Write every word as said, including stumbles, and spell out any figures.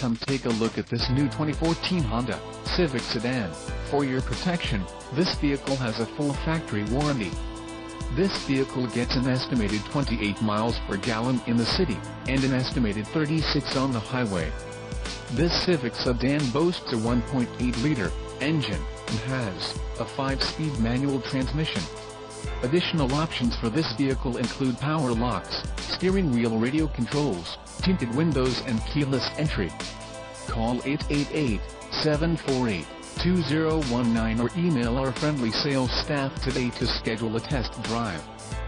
Come take a look at this new twenty fourteen Honda Civic sedan. For your protection, this vehicle has a full factory warranty. This vehicle gets an estimated twenty-eight miles per gallon in the city, and an estimated thirty-six on the highway. This Civic sedan boasts a one point eight liter engine, and has a five speed manual transmission. Additional options for this vehicle include power locks, steering wheel radio controls, tinted windows and keyless entry. Call eight eight eight, seven four eight, two zero one nine or email our friendly sales staff today to schedule a test drive.